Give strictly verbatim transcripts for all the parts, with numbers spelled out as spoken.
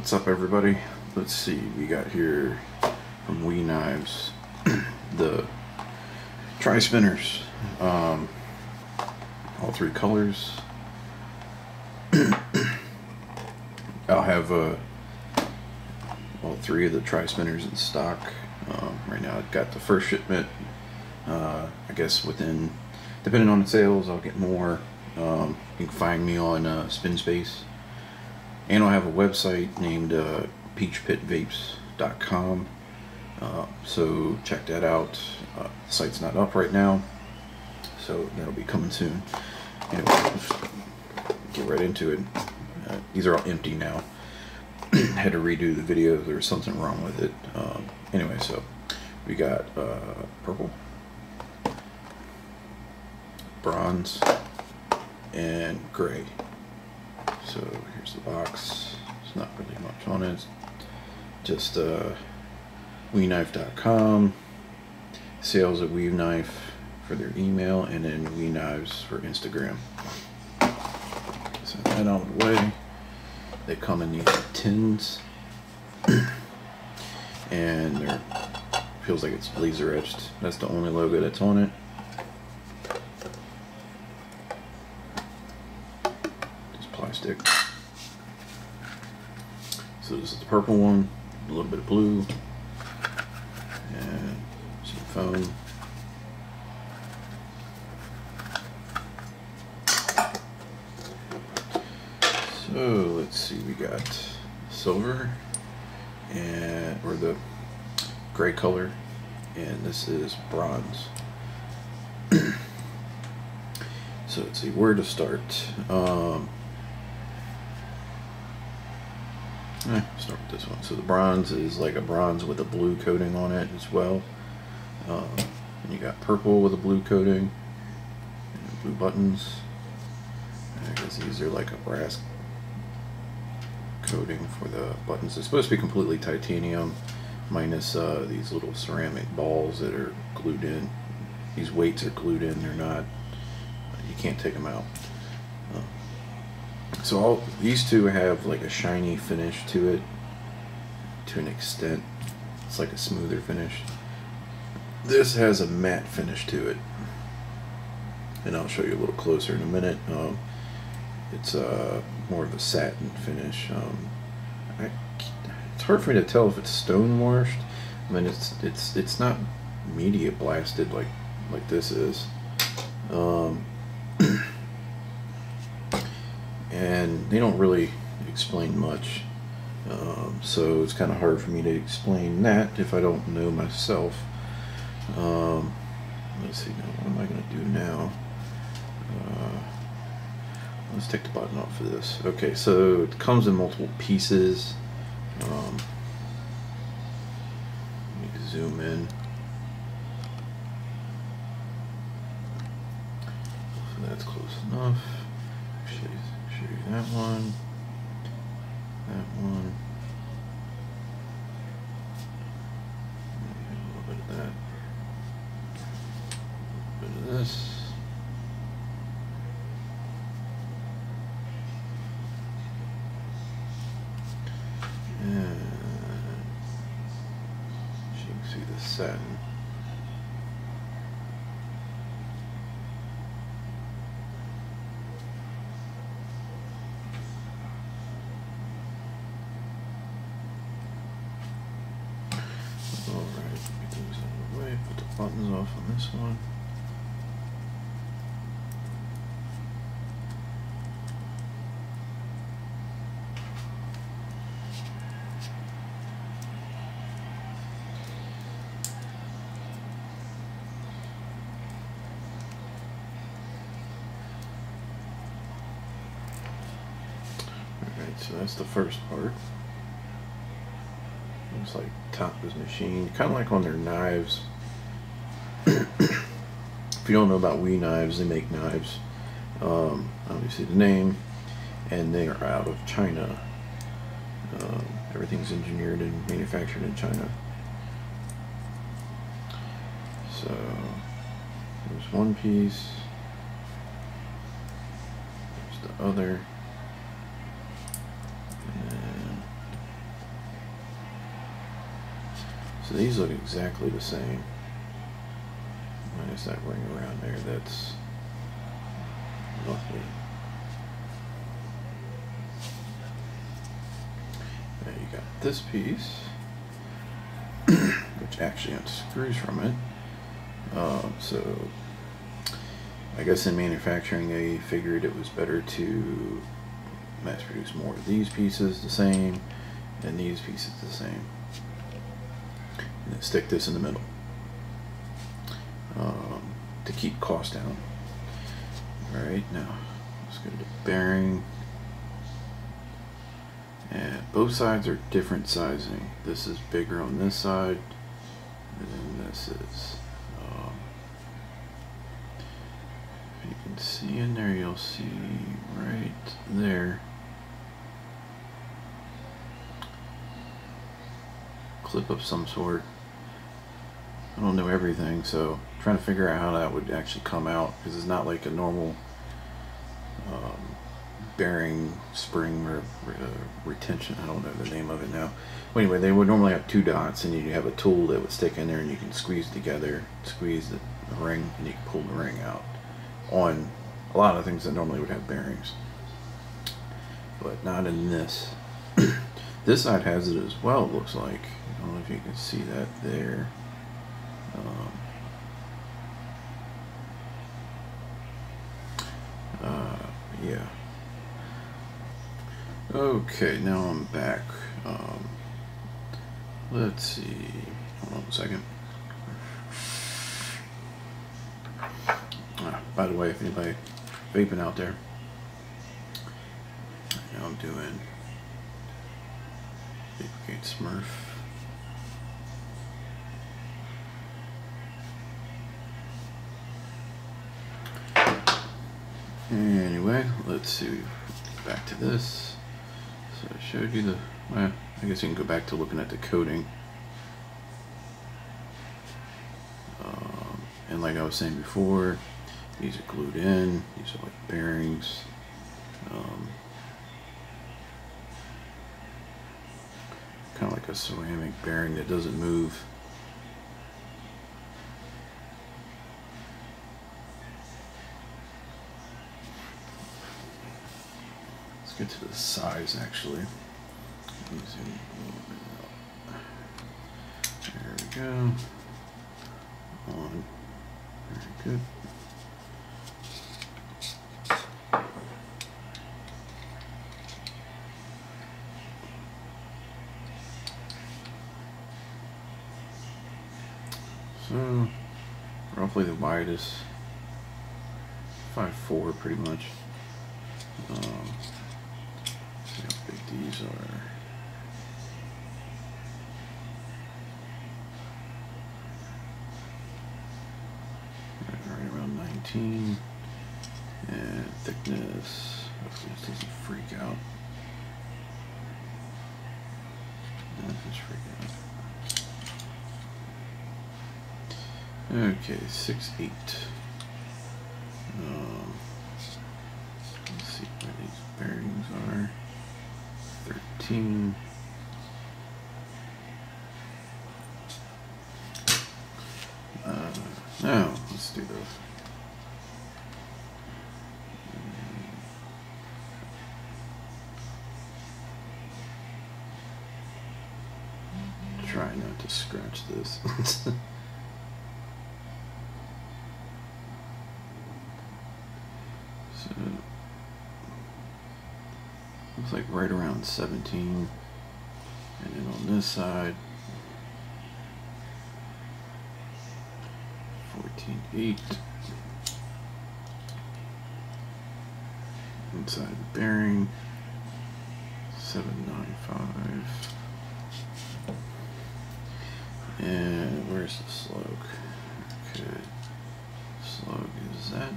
What's up, everybody? Let's see, we got here from We Knives the tri spinners, um, all three colors. I'll have uh, all three of the tri spinners in stock. Um, right now I've got the first shipment. uh, I guess within, depending on the sales, I'll get more. Um, you can find me on uh, SpinSpace, and I'll have a website named uh, peach pit vapes dot com. Uh, so check that out. Uh, the site's not up right now, so that'll be coming soon. Anyway, let's get right into it. Uh, these are all empty now. Had to redo the video. There was something wrong with it. Um, anyway, so we got uh, purple, bronze, and gray. So here's the box. There's not really much on it. Just uh, we knife dot com, sales at We Knife for their email, and then We Knives for Instagram. Set that out of the way. They come in these tins, and they're feels like it's laser etched. That's the only logo that's on it. Just plastic. So this is the purple one, a little bit of blue, and some foam. So let's see, we got silver, and or the gray color, and this is bronze. So let's see where to start. Um, eh, start with this one. So the bronze is like a bronze with a blue coating on it as well. Um, and you got purple with a blue coating, and blue buttons. I guess these are like a brass coating for the buttons. It's supposed to be completely titanium, minus uh, these little ceramic balls that are glued in. These weights are glued in. They're not. You can't take them out. Uh, so all these two have like a shiny finish to it, to an extent. It's like a smoother finish. This has a matte finish to it, and I'll show you a little closer in a minute. Um, It's uh, more of a satin finish. Um, I, it's hard for me to tell if it's stone washed. I mean, it's it's it's not media blasted like like this is, um, and they don't really explain much. Um, so it's kind of hard for me to explain that if I don't know myself. Um, let's see. Now, what am I going to do now? Uh, Let's take the button off of this. Okay, so it comes in multiple pieces. Um, let me zoom in. So that's close enough. Show you, show you that one. That one. A little bit of that. A little bit of this. Satin. Alright, get these out of the way, put the buttons off on this one. So that's the first part. Looks like top is machined, kind of like on their knives. If you don't know about We Knives, they make knives. Um, obviously the name, and they are out of China. Um, everything's engineered and manufactured in China. So there's one piece. There's the other. And So these look exactly the same. Minus that ring around there, that's lovely. Now you got this piece, which actually unscrews from it. Uh, so I guess in manufacturing they figured it was better to mass produce more of these pieces the same and these pieces the same. And then stick this in the middle um, to keep costs down. Alright, now let's go to the bearing. And both sides are different sizing. This is bigger on this side than this is. Um, if you can see in there, you'll see right there. Clip of some sort. I don't know everything, so I'm trying to figure out how that would actually come out, because it's not like a normal um, bearing spring or uh, retention. I don't know the name of it now. Well, anyway, they would normally have two dots, and you have a tool that would stick in there, and you can squeeze together, squeeze the, the ring, and you can pull the ring out on a lot of things that normally would have bearings, but not in this. This side has it as well, it looks like. I don't know if you can see that there. Um, uh, yeah. Okay, now I'm back. Um, let's see. Hold on a second. Ah, by the way, if anybody vaping out there, now I'm doing Vapogate Smurf. Anyway, let's see. Back to this. So I showed you the. Well, I guess you can go back to looking at the coating. Um, and like I was saying before, these are glued in. These are like bearings. Um, kind of like a ceramic bearing that doesn't move. Let's get to the size actually. Zoom a little bit out. There we go. On. Very good. So, roughly the widest, five four pretty much. Um, see how big these are. Right, right around nineteen. And thickness, hopefully this doesn't freak out. No, it's freaking out. Okay, six eight. Um, let's see where these bearings are. Thirteen. Uh, now let's do those. Try not to scratch this. So, looks like right around seventeen, and then on this side, fourteen eight. Inside the bearing, seven nine five. And where's the slug? Okay, slug is that.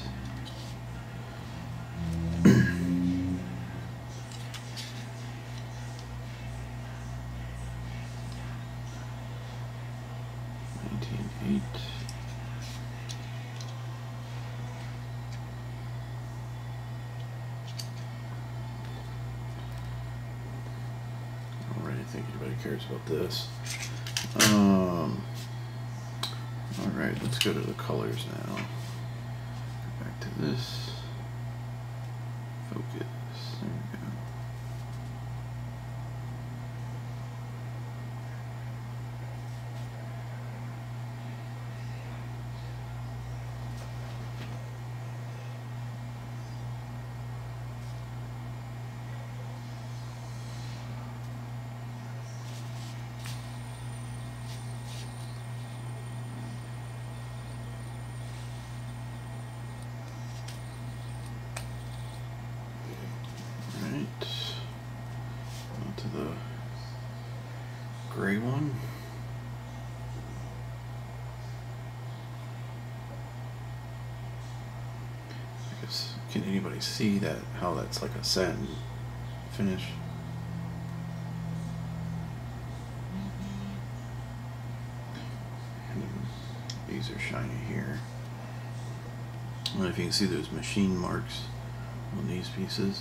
nineteen eight. I don't really think anybody cares about this. Um, all right, let's go to the colors now. Go back to this. Focus. There we go. Onto the gray one. I guess, can anybody see that, how that's like a satin finish? And these are shiny here. I don't know if you can see those machine marks on these pieces.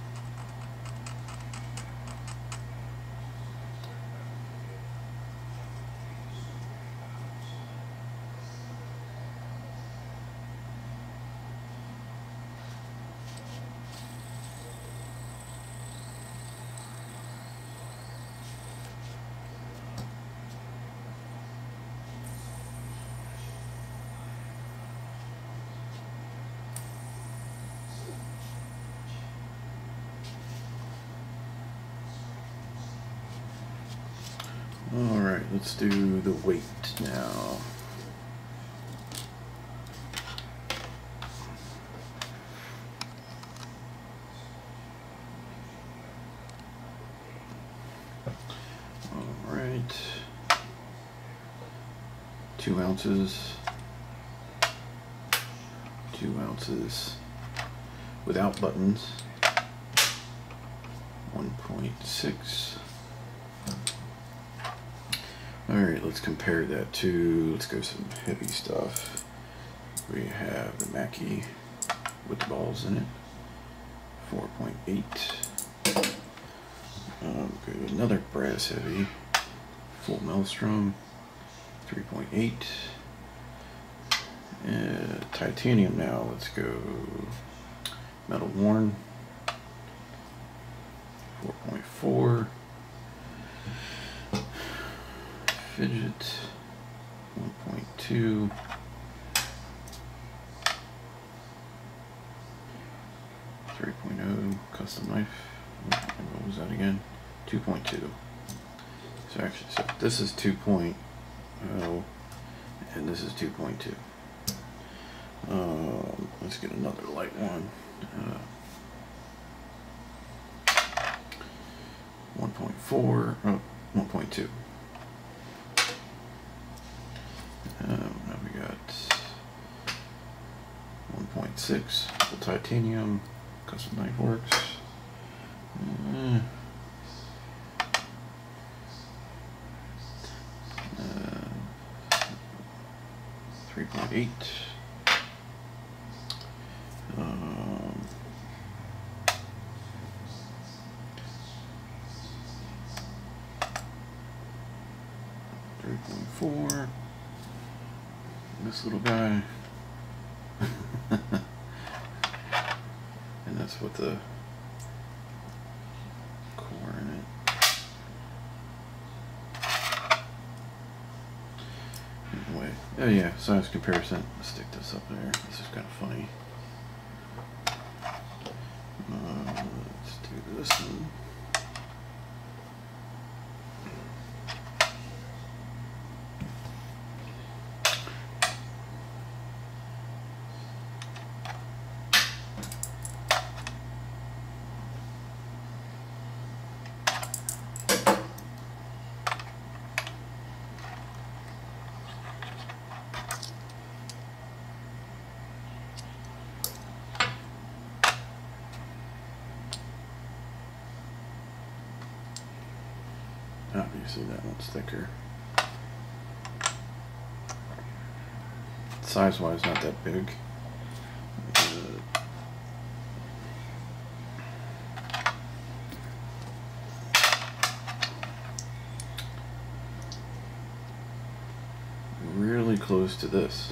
All right, let's do the weight now. All right, two ounces, two ounces without buttons, one point six. Alright, let's compare that to, let's go some heavy stuff. We have the Mackie with the balls in it, four point eight. Um, go to another brass heavy, full Maelstrom, three point eight. Uh, titanium now, let's go Metal Worn, four point four. Fidget, one point two. three point oh custom knife. What was that again? two point two. So actually, so this is two point oh and this is two point two. Um, let's get another light one. Uh, one point four, oh, one point two. Um, now we got one point six, full titanium, custom knife works. Uh, uh, three point eight. Um, three point four. This little guy. And that's what the core in it. Anyway, oh yeah, size comparison. Let's stick this up there. This is kind of funny. Uh, let's do this one. Obviously that one's thicker. Size wise not that big. Uh, close to this.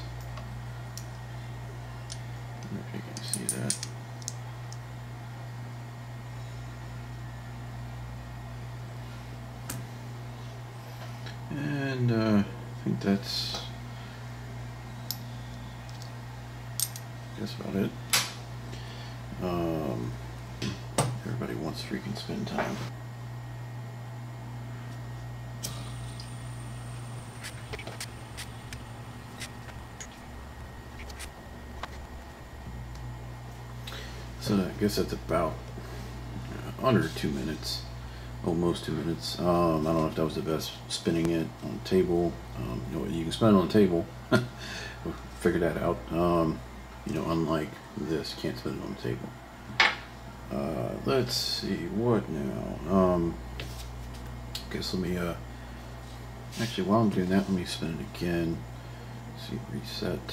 I don't know if you can see that. And uh, I think that's that's about it. Um, everybody wants freaking spend time. So I guess that's about uh, under two minutes, almost two minutes. Um, I don't know if that was the best spinning it on the table. Um, you know, you can spin it on the table. We'll figure that out. Um, you know, unlike this, you can't spin it on the table. Uh, let's see what now. Um, guess let me. Uh, actually, while I'm doing that, let me spin it again. Let's see, reset.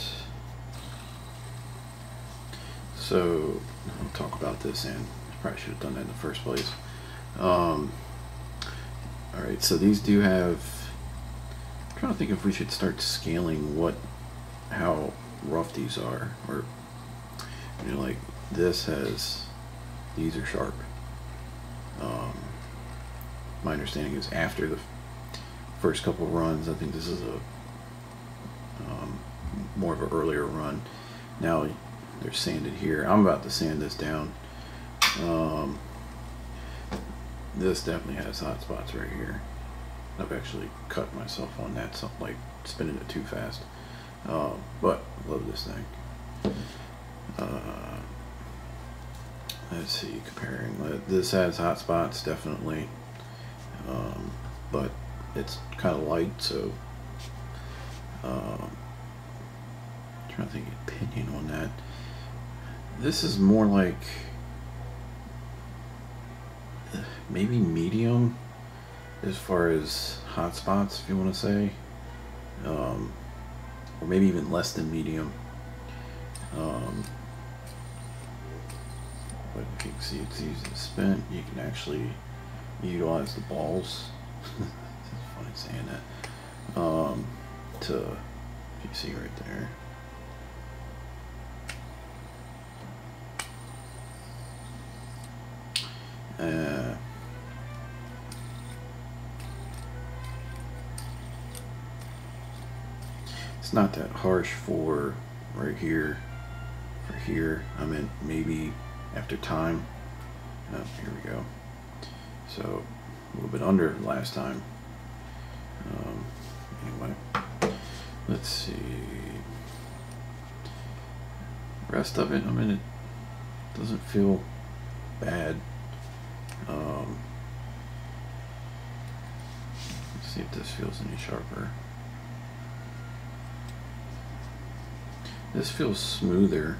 So I'll talk about this, and probably should have done that in the first place. Um, all right, so these do have. I'm trying to think if we should start scaling what, how rough these are, or you know, like this has. These are sharp. Um, my understanding is after the first couple runs, I think this is a um, more of an earlier run. Now they're sanded here. I'm about to sand this down. Um, this definitely has hot spots right here. I've actually cut myself on that, something like spinning it too fast. Uh, but love this thing. Uh, let's see, comparing. This has hot spots definitely, um, but it's kind of light, so um, I'm trying to think of opinion on that. This is more like maybe medium as far as hot spots, if you want to say, um, or maybe even less than medium. Um, but you can see it's easy to spin. You can actually utilize the balls. It's funny saying that. Um, to, if you see right there. Uh, it's not that harsh for right here, for here. I mean, maybe after time. Oh, here we go. So a little bit under last time. Um, anyway, let's see. Rest of it, I mean, it doesn't feel bad. Um, let's see if this feels any sharper. This feels smoother.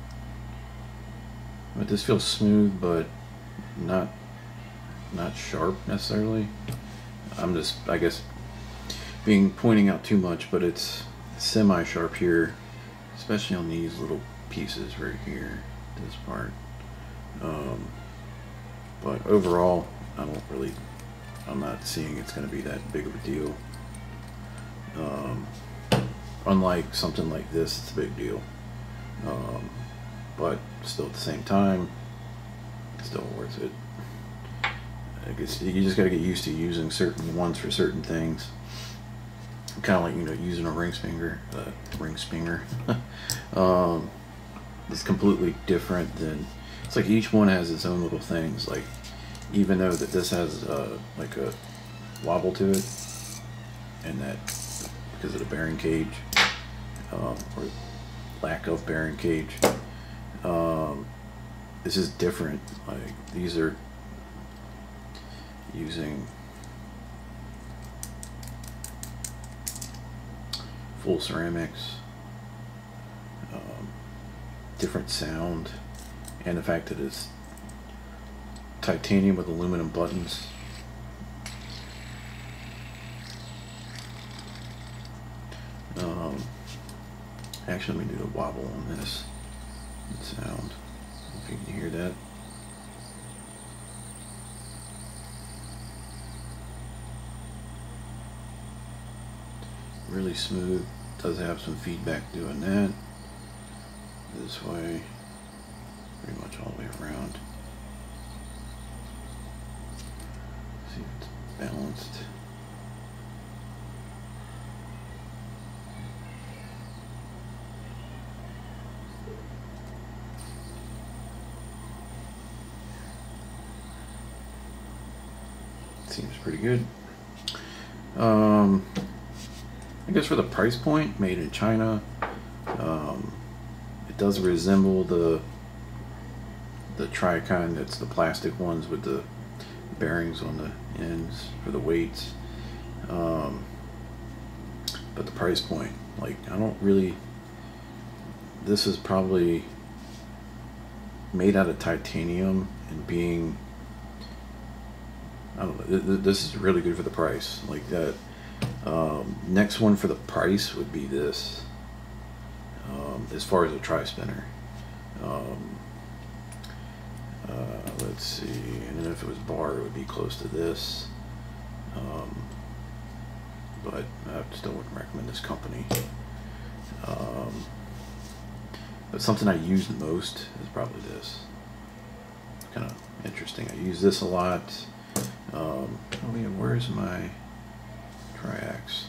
But this feels smooth, but not not sharp necessarily. I'm just, I guess, being pointing out too much, but it's semi-sharp here, especially on these little pieces right here, this part. Um, but overall, I don't really, I'm not seeing it's going to be that big of a deal. Um, unlike something like this, it's a big deal. Um, but still at the same time, still worth it. I guess you just got to get used to using certain ones for certain things. Kind of like, you know, using a ring spinger, uh, ring spinger. um, it's completely different than. It's like each one has its own little things. Like, even though that this has uh, like a wobble to it, and that because of the bearing cage, um, or lack of bearing cage, um, this is different. Like, these are using full ceramics, um, different sound, and the fact that it's titanium with aluminum buttons. Um, actually, let me do the wobble on this. Good sound. If you can hear that. Really smooth. does have some feedback doing that. This way, pretty much all the way around. See if it's balanced. Seems pretty good. Um, I guess for the price point, made in China, um, it does resemble the the Tricon. That's the plastic ones with the bearings on the ends for the weights. Um, but the price point, like, I don't really. This is probably made out of titanium and being. I don't know. This is really good for the price. Like that. Um, next one for the price would be this. Um, as far as a tri-spinner. Um, uh, let's see. And then if it was bar, it would be close to this. Um, but I still wouldn't recommend this company. Um, but something I use the most is probably this. Kind of interesting. I use this a lot. Um, oh yeah, where's my Triax?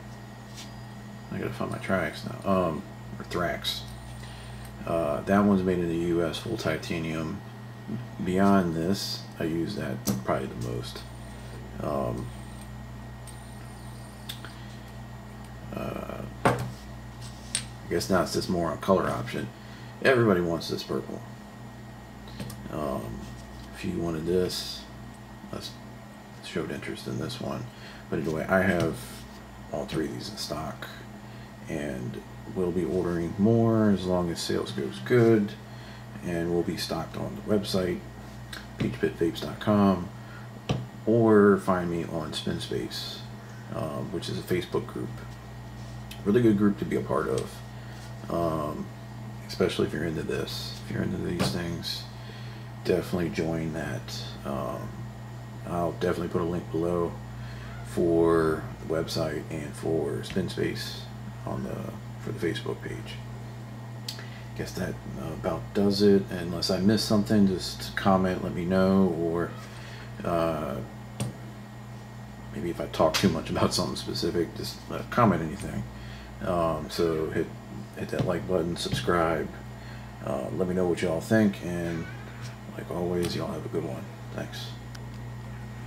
I gotta find my Triax now. Um, or Thrax. Uh, that one's made in the U S, full titanium. Beyond this, I use that probably the most. Um, uh, I guess now it's just more a color option. Everybody wants this purple. Um, if you wanted this, let's showed interest in this one. But anyway, I have all three of these in stock, and we'll be ordering more as long as sales goes good, and we'll be stocked on the website peach pit vapes dot com, or find me on SpinSpace, um, which is a Facebook group. Really good group to be a part of, um, especially if you're into this. If you're into these things, definitely join that. Um, I'll definitely put a link below for the website and for SpinSpace on the for the Facebook page. Guess that uh, about does it. Unless I missed something, just comment, let me know, or uh, maybe if I talk too much about something specific, just uh, comment anything. Um, so hit hit that like button, subscribe. Uh, let me know what y'all think, and like always, y'all have a good one. Thanks.